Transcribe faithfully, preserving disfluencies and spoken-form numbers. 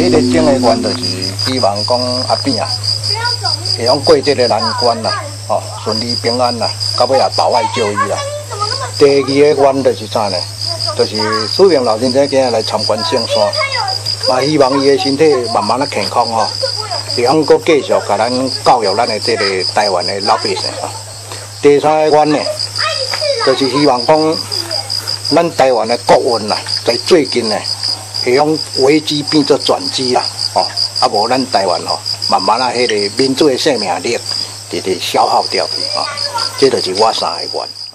咧整个愿就是希望讲阿扁啊，会用过这个难关啦，哦，顺利平安啦，到尾也保外就医啦。第二个愿就是啥呢？就是苏明老先生今日来参观圣山，嘛希望伊的身体慢慢啊健康吼，会用搁继续甲咱教育咱的这个台湾的老百姓啊。第三个愿呢，就是希望讲咱台湾的国运啦，在最近呢。会用危机变作转机啦，哦，啊无咱台湾吼，慢慢啊，迄个民主的生命力直直消耗掉去啊，这就是我三个愿。